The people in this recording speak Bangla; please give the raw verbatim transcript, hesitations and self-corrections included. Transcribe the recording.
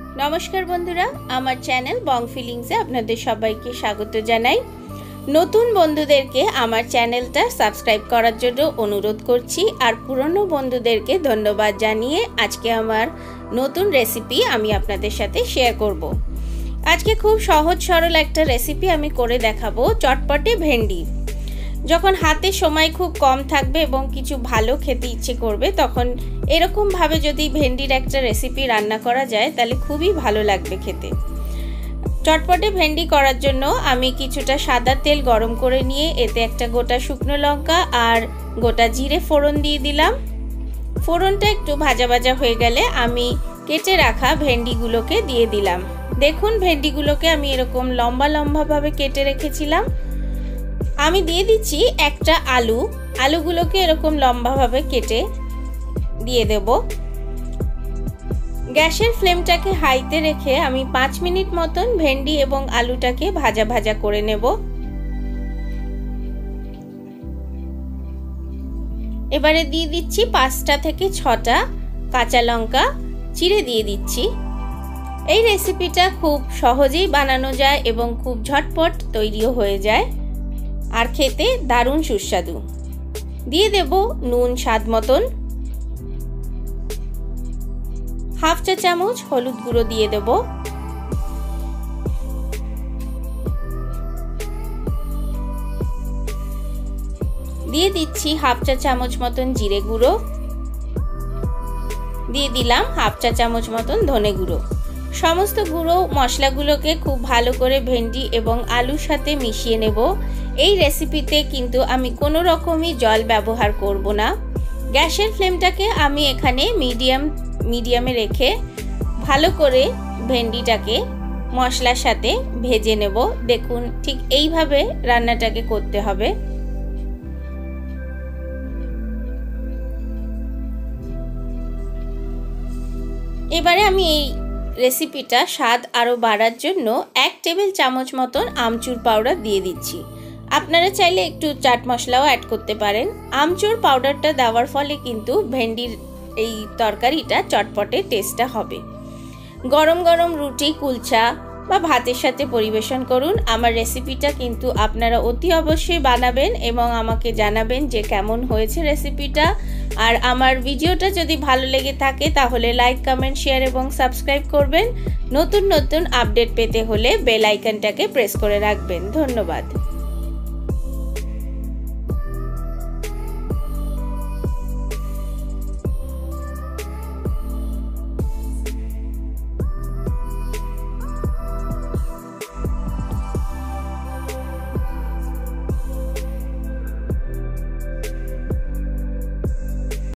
नमस्कार बंधुरा आमार चैनल बंग फिलिंग्से आपनादेर सबाइके स्वागत जानाई। नतून बंधुदेरके आमार चैनलटा सबस्क्राइब करार जोन्नो अनुरोध करछि आर पुरानो बंधुदेरके धन्यवाद जानिये आजके आमार नतून रेसिपि आमी आपनादेर साथे शेयर करब। आजके खूब सहज सरल एकटा रेसिपि आमी करे देखाबो, चटपटे भेंडी। যখন হাতে সময় খুব কম থাকবে এবং কিছু ভালো খেতে ইচ্ছে করবে তখন এরকম ভাবে যদি ভেন্ডির একটা রেসিপি রান্না করা যায় তাহলে খুবই ভালো লাগবে খেতে। চটপটে ভেন্ডি করার জন্য আমি কিছুটা সাদা তেল গরম করে নিয়ে এতে একটা গোটা শুকনো লঙ্কা আর গোটা জিরে ফোড়ন দিয়ে দিলাম। ফোড়নটা একটু ভাজা ভাজা হয়ে গেলে আমি কেটে রাখা ভেন্ডিগুলোকে দিয়ে দিলাম। দেখুন ভেন্ডিগুলোকে আমি এরকম লম্বা লম্বা ভাবে কেটে রেখেছিলাম। আমি দিয়ে দিচ্ছি একটা আলু, আলুগুলোকে এরকম লম্বা ভাবে কেটে দিয়ে দেব। গ্যাসের ফ্লেমটাকে হাইতে রেখে আমি পাঁচ মিনিট মতন ভেন্ডি এবং আলুটাকে ভাজা ভাজা করে নেব। এবারে দিয়ে দিচ্ছি পাঁচটা থেকে ছটা কাঁচা লঙ্কা চিড়ে দিয়ে দিচ্ছি। এই রেসিপিটা খুব সহজেই বানানো যায় এবং খুব ঝটপট তৈরিও হয়ে যায় আর খেতে দারুণ সুস্বাদু। দিয়ে দেব নুন স্বাদ মতন, হাফ চা চামচ হলুদ গুঁড়ো দিয়ে দেব, দিয়ে দিচ্ছি হাফ চা চামচ মতন জিরে গুঁড়ো, দিয়ে দিলাম হাফ চা চামচ মতন ধনে গুঁড়ো। সমস্ত গুঁড়ো মশলাগুলোকে খুব ভালো করে ভেন্ডি এবং আলুর সাথে মিশিয়ে নেব। এই রেসিপিতে কিন্তু আমি কোনো রকমই জল ব্যবহার করব না। গ্যাসের ফ্লেমটাকে আমি এখানে মিডিয়াম মিডিয়ামে রেখে ভালো করে ভেন্ডিটাকে মশলার সাথে ভেজে নেব। দেখুন ঠিক এইভাবে রান্নাটাকে করতে হবে। এবারে আমি এই রেসিপিটা স্বাদ আরও বাড়ার জন্য এক টেবিল চামচ মতন আমচুর পাউডার দিয়ে দিচ্ছি। আপনারা চাইলে একটু চাট মশলাও অ্যাড করতে পারেন। আমচুর পাউডারটা দেওয়ার ফলে কিন্তু ভেন্ডির এই তরকারিটা চটপটে টেস্টটা হবে। গরম গরম রুটি, কুলচা বা ভাতের সাথে পরিবেশন করুন। আমার রেসিপিটা কিন্তু আপনারা অতি অবশ্যই বানাবেন এবং আমাকে জানাবেন যে কেমন হয়েছে রেসিপিটা। আর আমার ভিডিওটা যদি ভালো লেগে থাকে তাহলে লাইক, কমেন্ট, শেয়ার এবং সাবস্ক্রাইব করবেন। নতুন নতুন আপডেট পেতে হলে বেল আইকনটাকে প্রেস করে রাখবেন। ধন্যবাদ।